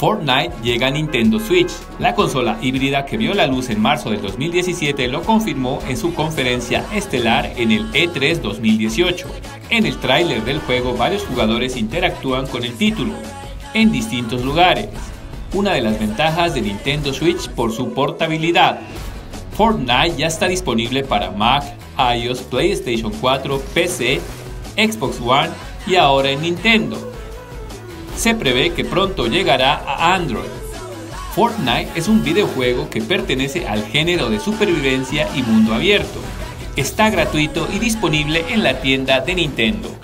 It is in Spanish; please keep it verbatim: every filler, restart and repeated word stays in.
Fortnite llega a Nintendo Switch. La consola híbrida que vio la luz en marzo del dos mil diecisiete lo confirmó en su conferencia estelar en el E tres dos mil dieciocho. En el tráiler del juego varios jugadores interactúan con el título, en distintos lugares. Una de las ventajas de Nintendo Switch por su portabilidad. Fortnite ya está disponible para Mac, iOS, PlayStation cuatro, P C, Xbox One y ahora en Nintendo. Se prevé que pronto llegará a Android. Fortnite es un videojuego que pertenece al género de supervivencia y mundo abierto. Está gratuito y disponible en la tienda de Nintendo.